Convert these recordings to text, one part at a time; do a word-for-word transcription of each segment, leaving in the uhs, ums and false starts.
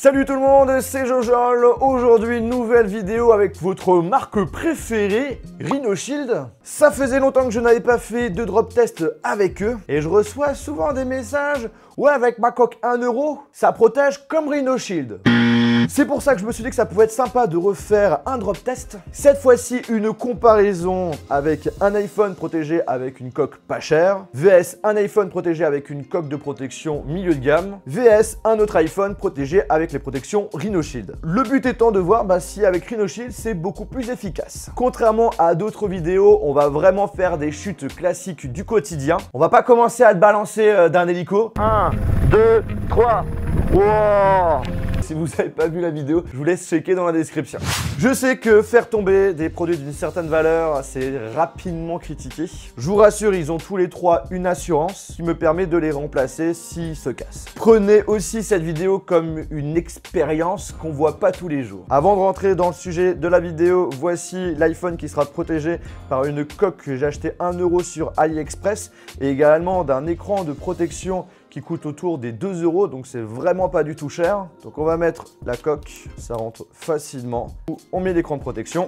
Salut tout le monde, c'est Jojol. Aujourd'hui, nouvelle vidéo avec votre marque préférée, Rhino Shield. Ça faisait longtemps que je n'avais pas fait de drop test avec eux et je reçois souvent des messages. Ouais, avec ma coque un euro, ça protège comme Rhino Shield. C'est pour ça que je me suis dit que ça pouvait être sympa de refaire un drop test. Cette fois-ci, une comparaison avec un iPhone protégé avec une coque pas chère, vs un iPhone protégé avec une coque de protection milieu de gamme, vs un autre iPhone protégé avec les protections Rhino Shield. Le but étant de voir bah, si avec Rhino Shield, c'est beaucoup plus efficace. Contrairement à d'autres vidéos, on va vraiment faire des chutes classiques du quotidien. On va pas commencer à te balancer euh, d'un hélico. un, deux, trois. Wow! Si vous n'avez pas vu la vidéo, je vous laisse checker dans la description. Je sais que faire tomber des produits d'une certaine valeur, c'est rapidement critiqué. Je vous rassure, ils ont tous les trois une assurance qui me permet de les remplacer s'ils se cassent. Prenez aussi cette vidéo comme une expérience qu'on voit pas tous les jours. Avant de rentrer dans le sujet de la vidéo, voici l'iPhone qui sera protégé par une coque que j'ai acheté un euro sur AliExpress et également d'un écran de protection qui coûte autour des deux euros, donc c'est vraiment pas du tout cher. Donc on va mettre la coque, ça rentre facilement. On met l'écran de protection.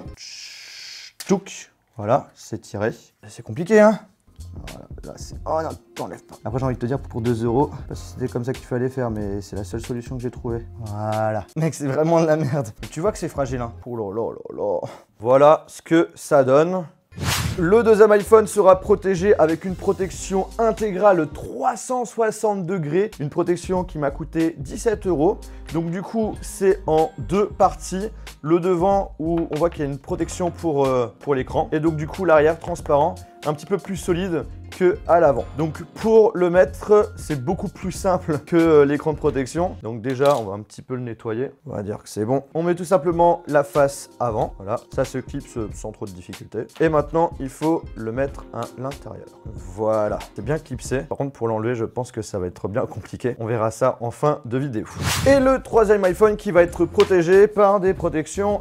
Tchouk, voilà, c'est tiré. C'est compliqué, hein. Voilà, là c'est... Oh non, t'enlèves pas. Après j'ai envie de te dire pour deux euros, je sais pas si c'était comme ça qu'il fallait faire, mais c'est la seule solution que j'ai trouvée. Voilà. Mec, c'est vraiment de la merde. Tu vois que c'est fragile, hein. Oh là là là là. Voilà ce que ça donne. Le deuxième iPhone sera protégé avec une protection intégrale trois cent soixante degrés, une protection qui m'a coûté dix-sept euros. Donc du coup, c'est en deux parties. Le devant où on voit qu'il y a une protection pour, euh, pour l'écran et donc du coup l'arrière transparent, un petit peu plus solide que à l'avant. Donc pour le mettre, c'est beaucoup plus simple que l'écran de protection. Donc déjà, on va un petit peu le nettoyer. On va dire que c'est bon. On met tout simplement la face avant. Voilà, ça se clipse sans trop de difficulté. Et maintenant, il faut le mettre à l'intérieur. Voilà, c'est bien clipsé. Par contre, pour l'enlever, je pense que ça va être bien compliqué. On verra ça en fin de vidéo. Et le troisième iPhone qui va être protégé par des protections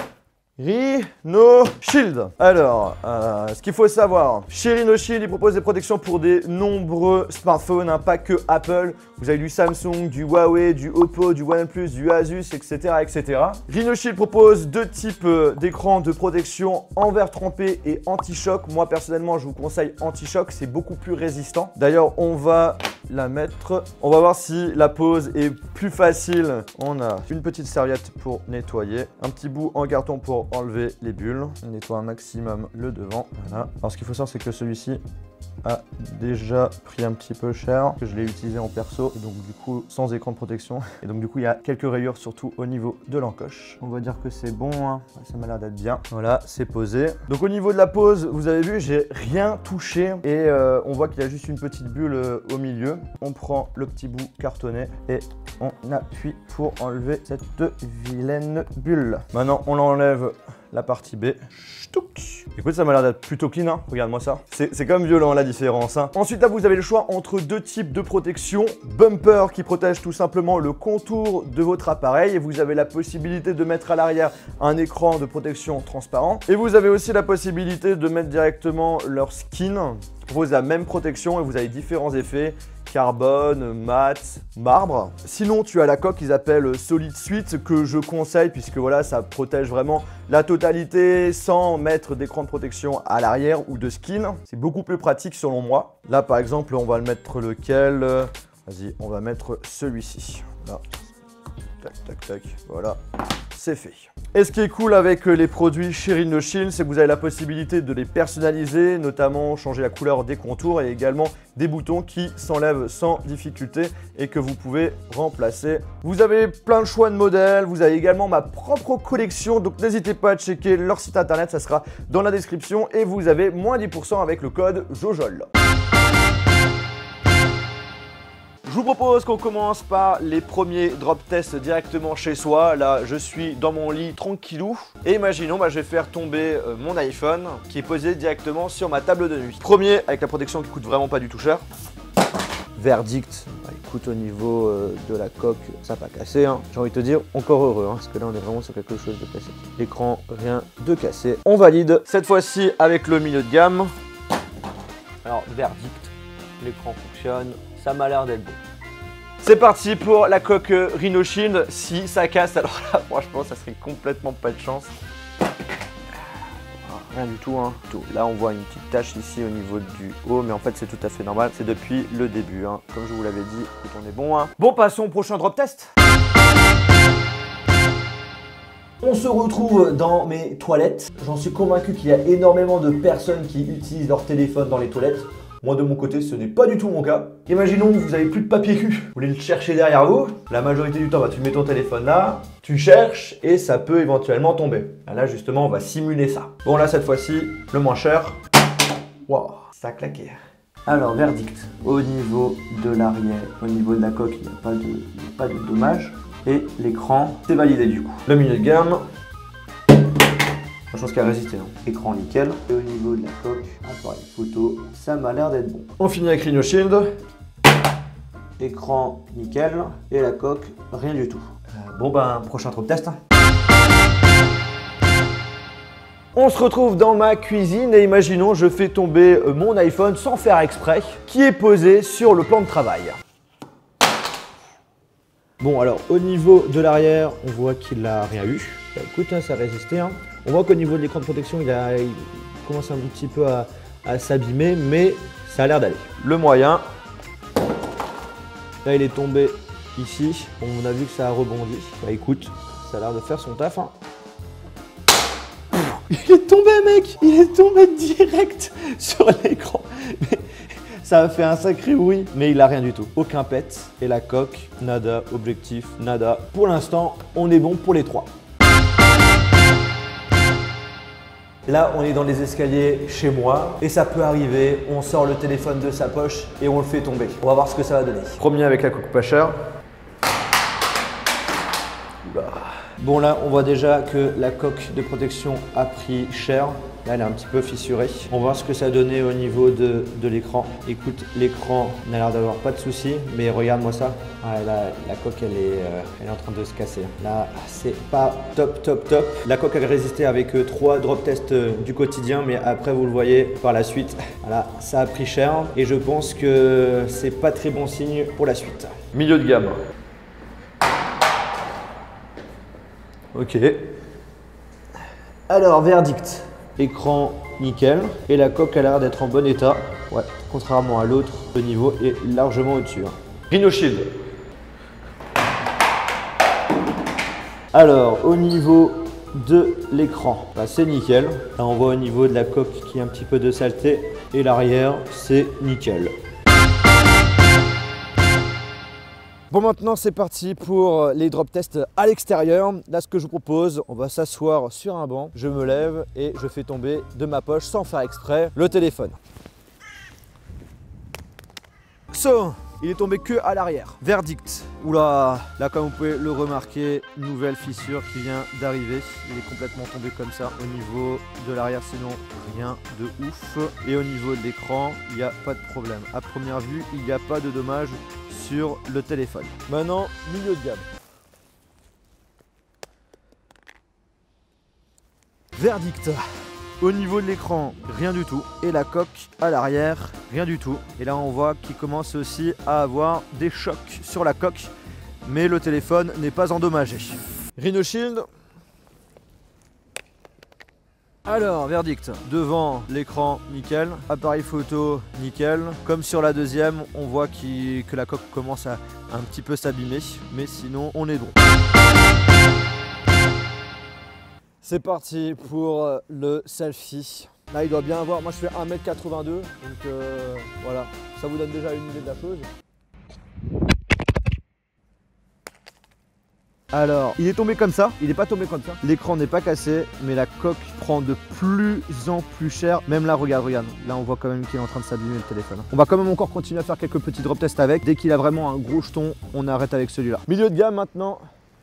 Rhino Shield. Alors, euh, ce qu'il faut savoir, chez Rhino Shield, ils proposent des protections pour des nombreux smartphones, hein, pas que Apple. Vous avez du Samsung, du Huawei, du Oppo, du OnePlus, du Asus, et cetera, et cetera. Rhino Shield propose deux types d'écrans de protection en verre trempé et anti-choc. Moi, personnellement, je vous conseille anti-choc, c'est beaucoup plus résistant. D'ailleurs, on va la mettre. On va voir si la pose est plus facile. On a une petite serviette pour nettoyer, un petit bout en carton pour enlever les bulles. On nettoie un maximum le devant. Voilà. Alors ce qu'il faut savoir, c'est que celui-ci a déjà pris un petit peu cher, que je l'ai utilisé en perso, et donc du coup sans écran de protection. Et donc du coup il y a quelques rayures surtout au niveau de l'encoche. On va dire que c'est bon, hein. Ça m'a l'air d'être bien. Voilà, c'est posé. Donc au niveau de la pose, vous avez vu, j'ai rien touché et euh, on voit qu'il y a juste une petite bulle euh, au milieu. On prend le petit bout cartonné et on appuie pour enlever cette vilaine bulle. Maintenant on l'enlève la partie B. Ch'touk. Écoute, ça m'a l'air d'être plutôt clean, hein. Regarde-moi ça. C'est quand même violent la différence, hein. Ensuite, là, vous avez le choix entre deux types de protection. Bumper qui protège tout simplement le contour de votre appareil. Et vous avez la possibilité de mettre à l'arrière un écran de protection transparent. Et vous avez aussi la possibilité de mettre directement leur skin. Qui propose la même protection et vous avez différents effets. Carbone, mat, marbre. Sinon, tu as la coque qu'ils appellent Solid Suite que je conseille puisque voilà, ça protège vraiment la totalité sans mettre d'écran de protection à l'arrière ou de skin. C'est beaucoup plus pratique selon moi. Là, par exemple, on va le mettre lequel? Vas-y, on va mettre celui-ci. Là. Tac, tac, tac. Voilà, c'est fait. Et ce qui est cool avec les produits chez Rhino Shield, c'est que vous avez la possibilité de les personnaliser, notamment changer la couleur des contours et également des boutons qui s'enlèvent sans difficulté et que vous pouvez remplacer. Vous avez plein de choix de modèles, vous avez également ma propre collection, donc n'hésitez pas à checker leur site internet, ça sera dans la description et vous avez moins dix pour cent avec le code Jojol. Je vous propose qu'on commence par les premiers drop tests directement chez soi. Là, je suis dans mon lit tranquillou. Et imaginons, bah, je vais faire tomber euh, mon iPhone qui est posé directement sur ma table de nuit. Premier, avec la protection qui coûte vraiment pas du tout cher. Verdict, bah, écoute, au niveau euh, de la coque, ça n'a pas cassé. Hein. J'ai envie de te dire, encore heureux, hein, parce que là, on est vraiment sur quelque chose de classique. L'écran, rien de cassé. On valide. Cette fois-ci, avec le milieu de gamme. Alors, verdict, l'écran fonctionne. Ça m'a l'air d'être bon. C'est parti pour la coque Rhino Shield. Si ça casse, alors là, franchement, ça serait complètement pas de chance. Rien du tout, hein. Là, on voit une petite tache ici au niveau du haut, mais en fait, c'est tout à fait normal. C'est depuis le début, hein. Comme je vous l'avais dit, on est bon, hein. Bon, passons au prochain drop test. On se retrouve dans mes toilettes. J'en suis convaincu qu'il y a énormément de personnes qui utilisent leur téléphone dans les toilettes. Moi de mon côté, ce n'est pas du tout mon cas. Imaginons que vous avez plus de papier cul, vous voulez le chercher derrière vous. La majorité du temps, bah, tu mets ton téléphone là, tu cherches et ça peut éventuellement tomber. Là justement, on va simuler ça. Bon là, cette fois-ci, le moins cher. Waouh, ça a claqué. Alors, verdict. Au niveau de l'arrière, au niveau de la coque, il n'y a pas de, pas de dommage. Et l'écran, c'est validé du coup. Le milieu de gamme. Je pense qu'il a résisté, non? Écran nickel. Et au niveau de la coque, appareil photo, ça m'a l'air d'être bon. On finit avec Rhino Shield. Écran nickel. Et la coque, rien du tout. Euh, bon ben, prochain drop test. Hein. On se retrouve dans ma cuisine et imaginons je fais tomber mon iPhone sans faire exprès, qui est posé sur le plan de travail. Bon alors au niveau de l'arrière, on voit qu'il n'a rien eu. Bah, écoute, hein, ça a résisté. Hein. On voit qu'au niveau de l'écran de protection, il, a, il commence un petit peu à, à s'abîmer, mais ça a l'air d'aller. Le moyen, là il est tombé ici. On a vu que ça a rebondi. Bah écoute, ça a l'air de faire son taf. Hein. Il est tombé mec, il est tombé direct sur l'écran. Ça a fait un sacré bruit, mais il a rien du tout. Aucun pet. Et la coque, nada. Objectif, nada. Pour l'instant, on est bon pour les trois. Là, on est dans les escaliers chez moi et ça peut arriver. On sort le téléphone de sa poche et on le fait tomber. On va voir ce que ça va donner. Premier avec la coque pas chère. Oula. Bon là, on voit déjà que la coque de protection a pris cher. Là, elle est un petit peu fissurée. On va voir ce que ça a donné au niveau de, de l'écran. Écoute, l'écran n'a l'air d'avoir pas de soucis, mais regarde-moi ça. Ah, là, la coque, elle est, euh, elle est en train de se casser. Là, c'est pas top, top, top. La coque, elle a résisté avec euh, trois drop tests euh, du quotidien, mais après, vous le voyez par la suite. Voilà, ça a pris cher et je pense que c'est pas très bon signe pour la suite. Milieu de gamme. Ok. Alors, verdict. Écran nickel et la coque a l'air d'être en bon état. Ouais, contrairement à l'autre, le niveau est largement au-dessus. Hein. Rhino Shield. Alors, au niveau de l'écran, bah, c'est nickel. Là, on voit au niveau de la coque qui a un petit peu de saleté et l'arrière, c'est nickel. Bon, maintenant c'est parti pour les drop tests à l'extérieur. Là, ce que je vous propose, on va s'asseoir sur un banc, je me lève et je fais tomber de ma poche sans faire exprès le téléphone. So, il est tombé que à l'arrière. Verdict. Oula, là comme vous pouvez le remarquer, nouvelle fissure qui vient d'arriver. Il est complètement tombé comme ça au niveau de l'arrière, sinon rien de ouf. Et au niveau de l'écran, il n'y a pas de problème. À première vue, il n'y a pas de dommage sur le téléphone. Maintenant, milieu de gamme. Verdict. Au niveau de l'écran, rien du tout. Et la coque à l'arrière, rien du tout. Et là, on voit qu'il commence aussi à avoir des chocs sur la coque. Mais le téléphone n'est pas endommagé. Rhino Shield. Alors, verdict. Devant l'écran, nickel. Appareil photo, nickel. Comme sur la deuxième, on voit qu que la coque commence à un petit peu s'abîmer. Mais sinon, on est bon. C'est parti pour le selfie. Là, il doit bien avoir, moi je fais un mètre quatre-vingt-deux, donc euh, voilà, ça vous donne déjà une idée de la chose. Alors, il est tombé comme ça, il n'est pas tombé comme ça. L'écran n'est pas cassé, mais la coque prend de plus en plus cher. Même là, regarde, regarde, là on voit quand même qu'il est en train de s'abîmer le téléphone. On va quand même encore continuer à faire quelques petits drop tests avec. Dès qu'il a vraiment un gros jeton, on arrête avec celui-là. Milieu de gamme maintenant.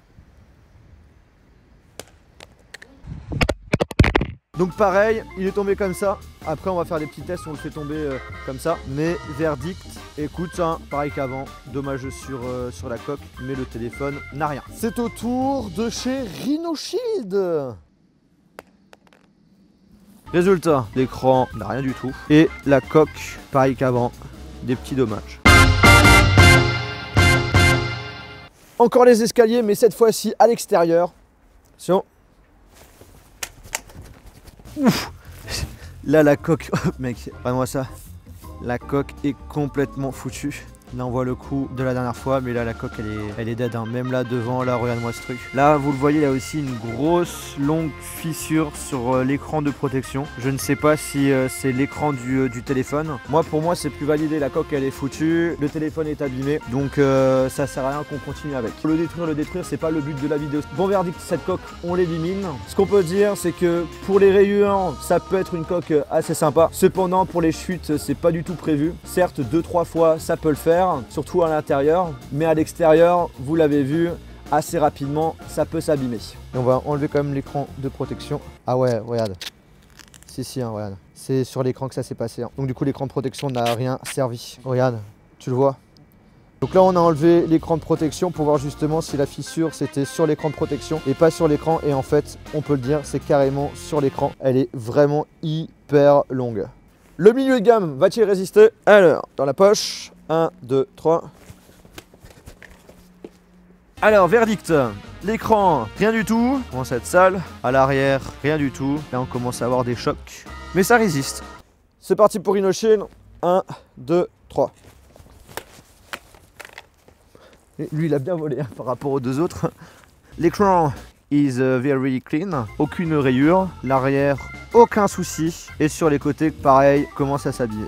Donc pareil, il est tombé comme ça. Après on va faire des petits tests, on le fait tomber euh, comme ça. Mais verdict, écoute, hein, pareil qu'avant, dommage sur, euh, sur la coque, mais le téléphone n'a rien. C'est au tour de chez Rhino Shield. Résultat, l'écran n'a rien du tout. Et la coque, pareil qu'avant, des petits dommages. Encore les escaliers, mais cette fois-ci à l'extérieur. Attention. Ouf. Là, la coque, oh, mec, vraiment ça. La coque est complètement foutue. Là on voit le coup de la dernière fois, mais là la coque elle est, elle est dead, hein. Même là devant, là regarde-moi ce truc. Là vous le voyez, il y a aussi une grosse longue fissure sur euh, l'écran de protection. Je ne sais pas si euh, c'est l'écran du, euh, du téléphone. Moi pour moi c'est plus validé, la coque elle est foutue, le téléphone est abîmé, donc euh, ça sert à rien qu'on continue avec. Le détruire, le détruire, c'est pas le but de la vidéo. Bon verdict, cette coque on l'élimine. Ce qu'on peut dire c'est que pour les rayures, ça peut être une coque assez sympa. Cependant pour les chutes, c'est pas du tout prévu. Certes deux trois fois ça peut le faire, surtout à l'intérieur, mais à l'extérieur, vous l'avez vu, assez rapidement, ça peut s'abîmer. Et on va enlever quand même l'écran de protection. Ah ouais, regarde. Si, si, hein, regarde. C'est sur l'écran que ça s'est passé. Hein. Donc du coup, l'écran de protection n'a rien servi. Regarde, tu le vois. Donc là, on a enlevé l'écran de protection pour voir justement si la fissure, c'était sur l'écran de protection et pas sur l'écran. Et en fait, on peut le dire, c'est carrément sur l'écran. Elle est vraiment hyper longue. Le milieu de gamme va-t-il résister? Alors, dans la poche. un, deux, trois. Alors, verdict. L'écran, rien du tout. On commence à être sale. À l'arrière, rien du tout. Là, on commence à avoir des chocs. Mais ça résiste. C'est parti pour Rhinoshield. un, deux, trois. Et lui, il a bien volé hein, par rapport aux deux autres. L'écran is very clean. Aucune rayure. L'arrière, aucun souci. Et sur les côtés, pareil, commence à s'abîmer.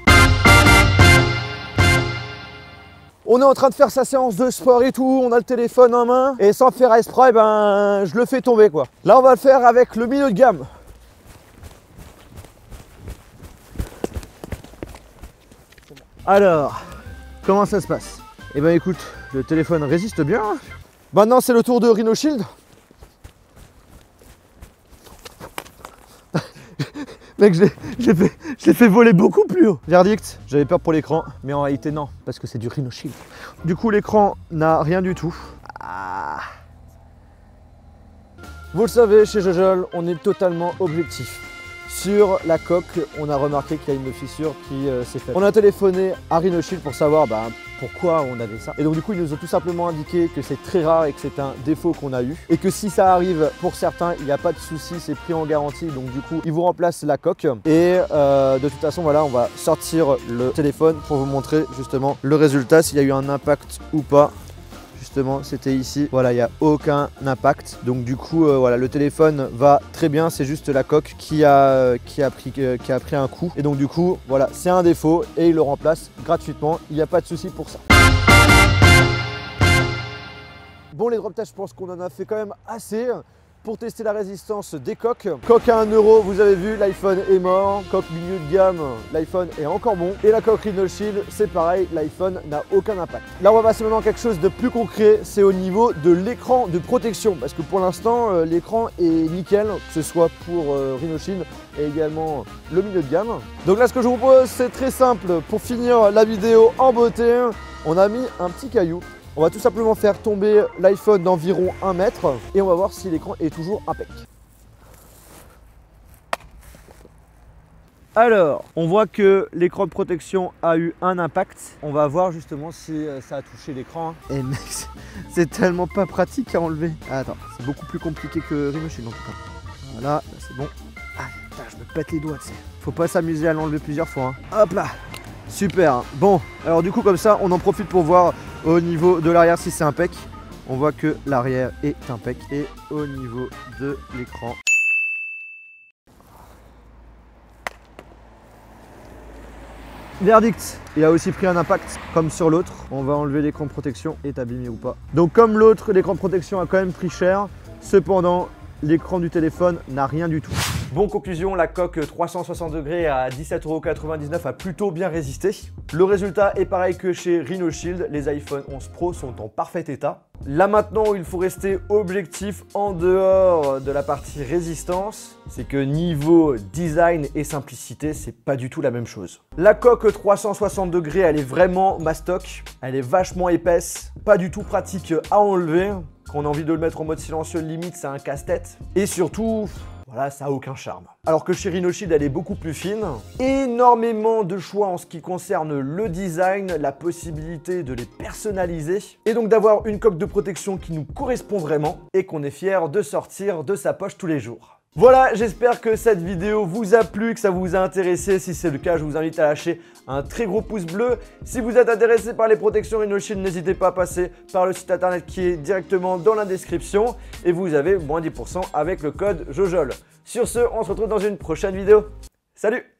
On est en train de faire sa séance de sport et tout, on a le téléphone en main et sans faire exprès, ben je le fais tomber quoi. Là on va le faire avec le milieu de gamme. Alors, comment ça se passe? Eh ben écoute, le téléphone résiste bien. Maintenant c'est le tour de Rhinoshield. Mec, je l'ai fait, fait voler beaucoup plus haut. Verdict, j'avais peur pour l'écran, mais en réalité non, parce que c'est du Rhinoshield. Du coup, l'écran n'a rien du tout. Ah. Vous le savez, chez Jojol, on est totalement objectif. Sur la coque, on a remarqué qu'il y a une fissure qui euh, s'est faite. On a téléphoné à Rhinoshield pour savoir bah, pourquoi on avait ça. Et donc du coup, ils nous ont tout simplement indiqué que c'est très rare et que c'est un défaut qu'on a eu. Et que si ça arrive pour certains, il n'y a pas de souci, c'est pris en garantie. Donc du coup, ils vous remplacent la coque. Et euh, de toute façon, voilà, on va sortir le téléphone pour vous montrer justement le résultat, s'il y a eu un impact ou pas. Justement, c'était ici. Voilà, il n'y a aucun impact. Donc du coup, euh, voilà, le téléphone va très bien. C'est juste la coque qui a, qui, a pris, euh, qui a pris un coup. Et donc du coup, voilà, c'est un défaut et il le remplace gratuitement. Il n'y a pas de souci pour ça. Bon, les drop tests, je pense qu'on en a fait quand même assez pour tester la résistance des coques. Coque à un euro, vous avez vu, l'iPhone est mort. Coque milieu de gamme, l'iPhone est encore bon. Et la coque Rhinoshield, c'est pareil, l'iPhone n'a aucun impact. Là, on va passer maintenant à quelque chose de plus concret, c'est au niveau de l'écran de protection. Parce que pour l'instant, euh, l'écran est nickel, que ce soit pour euh, Rhinoshield et également le milieu de gamme. Donc là, ce que je vous propose, c'est très simple. Pour finir la vidéo en beauté, on a mis un petit caillou. On va tout simplement faire tomber l'iPhone d'environ un mètre et on va voir si l'écran est toujours impec. Alors, on voit que l'écran de protection a eu un impact. On va voir justement si ça a touché l'écran. Et mec, c'est tellement pas pratique à enlever. Ah, attends, c'est beaucoup plus compliqué que Rhinoshield en tout cas. Voilà, là c'est bon. Ah, putain, je me pète les doigts, tu sais. Faut pas s'amuser à l'enlever plusieurs fois. Hein. Hop là. Super. Bon, alors du coup comme ça, on en profite pour voir au niveau de l'arrière si c'est impec. On voit que l'arrière est impec. Et au niveau de l'écran. Verdict, il a aussi pris un impact comme sur l'autre. On va enlever l'écran de protection, est abîmé ou pas. Donc comme l'autre, l'écran de protection a quand même pris cher. Cependant, l'écran du téléphone n'a rien du tout. Bon, conclusion, la coque trois cent soixante degrés à dix-sept euros quatre-vingt-dix-neuf a plutôt bien résisté. Le résultat est pareil que chez Rhinoshield, les iPhone onze Pro sont en parfait état. Là maintenant, il faut rester objectif en dehors de la partie résistance, c'est que niveau design et simplicité, c'est pas du tout la même chose. La coque trois cent soixante degrés, elle est vraiment mastoc, elle est vachement épaisse, pas du tout pratique à enlever. Quand on a envie de le mettre en mode silencieux, limite c'est un casse-tête. Et surtout, Voilà, ça a aucun charme. Alors que chez Rhinoshield, elle est beaucoup plus fine. Énormément de choix en ce qui concerne le design, la possibilité de les personnaliser et donc d'avoir une coque de protection qui nous correspond vraiment et qu'on est fier de sortir de sa poche tous les jours. Voilà, j'espère que cette vidéo vous a plu, que ça vous a intéressé. Si c'est le cas, je vous invite à lâcher un très gros pouce bleu. Si vous êtes intéressé par les protections Rhinoshield, n'hésitez pas à passer par le site internet qui est directement dans la description. Et vous avez moins dix pour cent avec le code JOJOL. Sur ce, on se retrouve dans une prochaine vidéo. Salut!